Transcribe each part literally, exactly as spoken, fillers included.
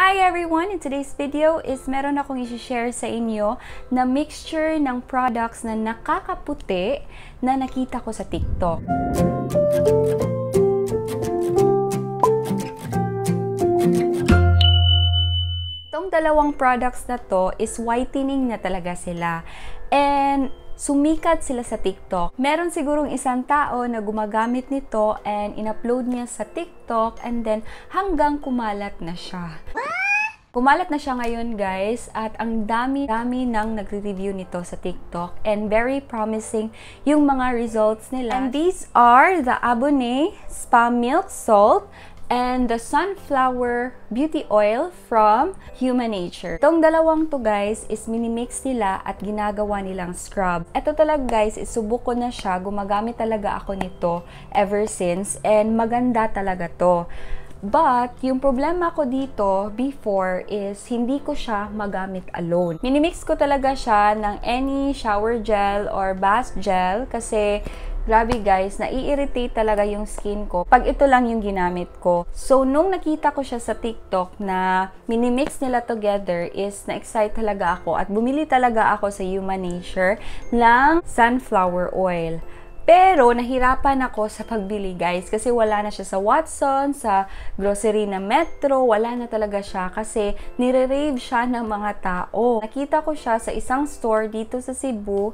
Hi everyone! In today's video is meron akong i-share sa inyo na mixture ng products na nakakaputi na nakita ko sa TikTok. Itong dalawang products na to is whitening na talaga sila. And sumikat sila sa TikTok. Meron sigurong isang tao na gumagamit nito and in-upload niya sa TikTok and then hanggang kumalat na siya. Kumalat na siya ngayon guys at ang dami-dami nang nagre-review nito sa TikTok and very promising yung mga results nila. And these are the Abonne Spa Milk Salt and the Sunflower Beauty Oil from Human Nature. Itong dalawang to guys is minimix nila at ginagawa nilang scrub. Ito talaga guys, isubok ko na siya. Gumagamit talaga ako nito ever since and maganda talaga to. But, yung problema ko dito before is hindi ko siya magamit alone. Minimix ko talaga siya ng any shower gel or bath gel kasi grabe guys, nai-irritate talaga yung skin ko pag ito lang yung ginamit ko. So, nung nakita ko siya sa TikTok na minimix nila together is na-excite talaga ako at bumili talaga ako sa Human Nature ng sunflower oil. Pero, nahirapan ako sa pagbili guys kasi wala na siya sa Watson, sa grocery na Metro, wala na talaga siya kasi nire-rave siya ng mga tao. Nakita ko siya sa isang store dito sa Cebu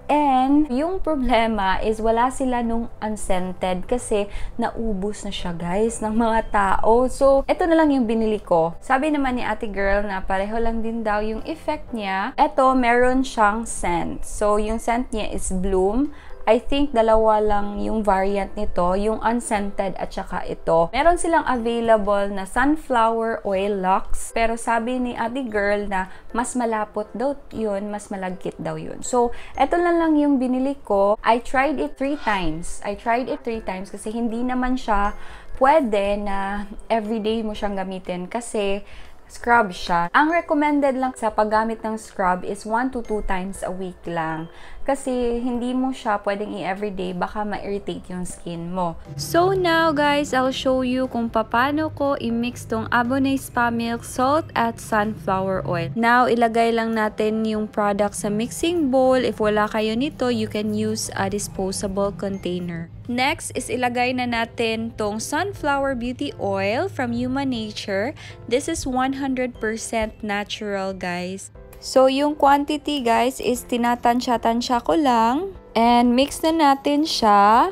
and yung problema is wala sila nung unscented kasi naubos na siya guys ng mga tao. So, ito na lang yung binili ko. Sabi naman ni ate girl na pareho lang din daw yung effect niya. Ito, meron siyang scent. So, yung scent niya is Bloom. I think dalawa lang yung variant nito, yung unscented at saka ito. Meron silang available na sunflower oil locks, pero sabi ni ate girl na mas malapot daw yun, mas malagkit daw yun. So, eto na lang yung binili ko. I tried it three times. I tried it three times kasi hindi naman siya pwede na everyday mo siyang gamitin kasi scrub siya. Ang recommended lang sa paggamit ng scrub is one to two times a week lang. Kasi hindi mo siya pwedeng i-everyday, baka ma-irritate yung skin mo. So now guys, I'll show you kung paano ko i-mix tong Abonne Spa Milk Salt at Sunflower Oil. Now, ilagay lang natin yung product sa mixing bowl. If wala kayo nito, you can use a disposable container. Next is ilagay na natin tong Sunflower Beauty Oil from Human Nature. This is one hundred percent natural guys. So, yung quantity guys is tinatansya-tansya ko lang. And mix na natin siya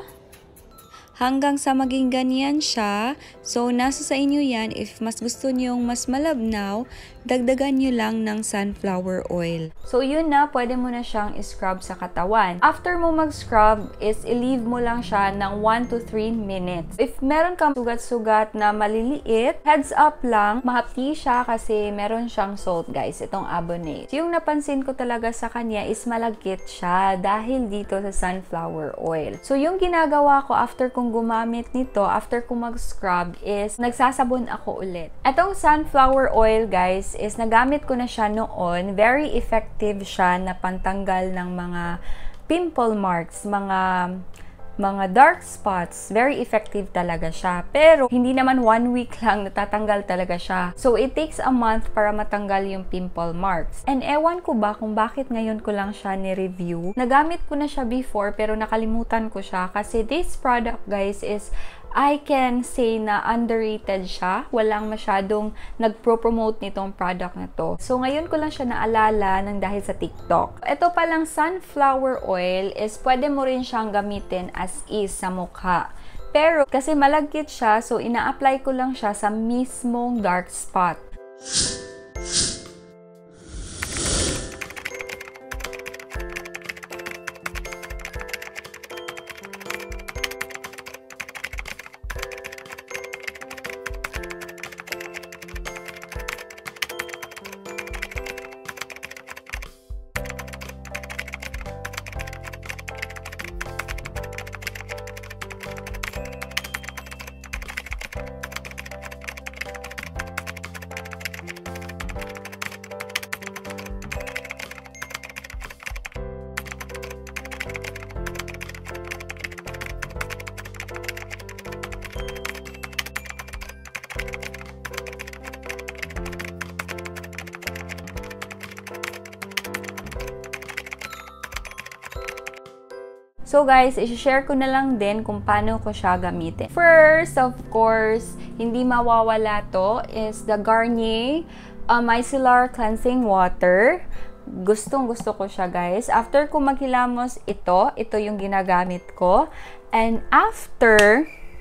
hanggang sa maging ganyan siya. So, nasa sa inyo yan. If mas gusto nyong mas malabnaw, dagdagan nyo lang ng sunflower oil. So, yun na. Pwede mo na siyang scrub sa katawan. After mo mag-scrub is i-leave mo lang siya ng one to three minutes. If meron kang sugat-sugat na maliliit, heads up lang, mahapti siya kasi meron siyang salt guys, itong Abonne. So, yung napansin ko talaga sa kanya is malagkit siya dahil dito sa sunflower oil. So, yung ginagawa ko after kong gumamit nito, after kong mag-scrub is nagsasabon ako ulit. Itong sunflower oil guys is nagamit ko na siya noon. Very effective siya na pantanggal ng mga pimple marks, mga mga dark spots. Very effective talaga siya. Pero hindi naman one week lang natatanggal talaga siya. So it takes a month para matanggal yung pimple marks. And ewan ko ba kung bakit ngayon ko lang siya ni-review. Nagamit ko na siya before pero nakalimutan ko siya kasi this product guys is I can say na underrated siya. Walang masyadong nagpro-promote nitong product na to. So, ngayon ko lang siya naalala ng dahil sa TikTok. Ito palang sunflower oil is pwede mo rin siyang gamitin as is sa mukha. Pero, kasi malagkit siya, so ina-apply ko lang siya sa mismong dark spot. So guys, i-share ko na lang din kung paano ko siya gamitin. First, of course, hindi mawawala to is the Garnier uh, Micellar Cleansing Water. Gustong gusto ko siya guys. After ko maghilamos ito, ito yung ginagamit ko. And after,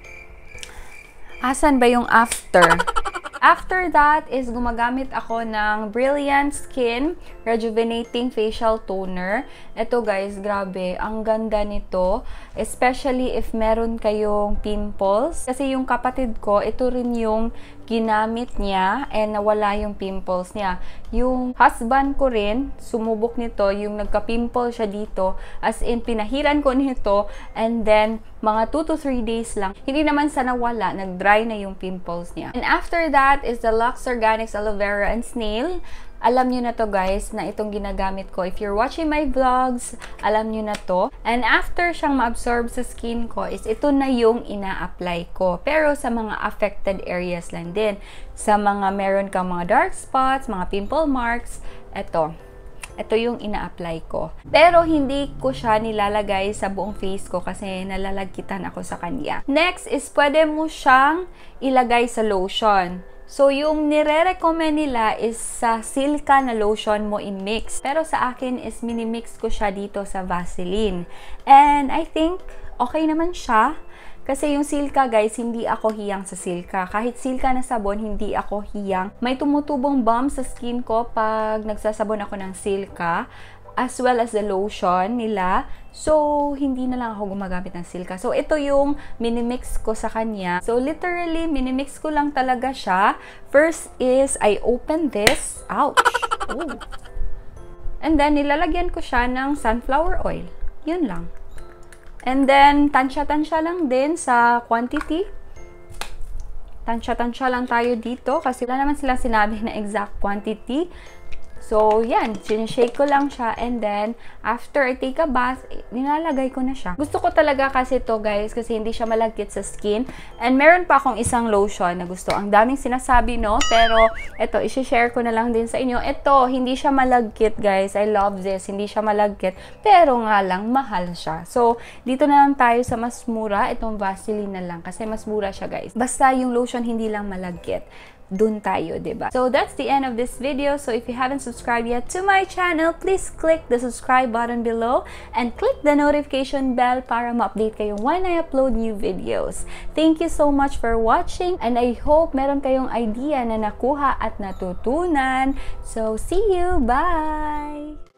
asan ba yung after? After that is gumagamit ako ng Brilliant Skin Rejuvenating Facial Toner. Ito guys, grabe, ang ganda nito. Especially if meron kayong pimples. Kasi yung kapatid ko, ito rin yung ginamit niya and nawala yung pimples niya. Yung husband ko rin, sumubok nito, yung nagka-pimple siya dito. As in, pinahiran ko nito and then mga two to three days lang. Hindi naman sa nawala, nag-dry na yung pimples niya. And after that is the Lux Organics Aloe Vera and Snail. Alam nyo na to guys, na itong ginagamit ko. If you're watching my vlogs, alam nyo na to. And after siyang ma-absorb sa skin ko, is ito na yung ina-apply ko. Pero sa mga affected areas lang din. Sa mga meron kang mga dark spots, mga pimple marks, ito. Ito yung ina-apply ko. Pero hindi ko siya nilalagay sa buong face ko kasi nalalagkitan ako sa kanya. Next is pwede mo siyang ilagay sa lotion. So, yung nire-recommend nila is sa Silka na lotion mo i-mix. Pero sa akin is mini-mix ko siya dito sa Vaseline. And I think okay naman siya. Kasi yung Silka guys, hindi ako hiyang sa Silka. Kahit Silka na sabon, hindi ako hiyang. May tumutubong balm sa skin ko pag nagsasabon ako ng Silka. As well as the lotion nila. So, hindi na lang ako gumagamit ng Silka. So, ito yung minimix ko sa kanya. So, literally, minimix ko lang talaga siya. First is, I open this. Ouch! Ooh. And then, nilalagyan ko siya ng sunflower oil. Yun lang. And then, tansya-tansya lang din sa quantity. Tansya-tansya lang tayo dito kasi wala naman sila sinabi na exact quantity. So, yan. Sinishake ko lang siya. And then, after I take a bath, nilalagay ko na siya. Gusto ko talaga kasi to guys, kasi hindi siya malagkit sa skin. And meron pa akong isang lotion na gusto. Ang daming sinasabi, no? Pero, ito, isi-share ko na lang din sa inyo. Ito, hindi siya malagkit, guys. I love this. Hindi siya malagkit. Pero nga lang, mahal siya. So, dito na lang tayo sa mas mura. Itong Vaseline na lang. Kasi mas mura siya, guys. Basta yung lotion, hindi lang malagkit. Dun tayo, diba? So, that's the end of this video. So, if you haven't subscribed yet to my channel, please click the subscribe button below and click the notification bell para ma-update kayo when I upload new videos. Thank you so much for watching and I hope meron kayong idea na nakuha at natutunan. So, see you! Bye!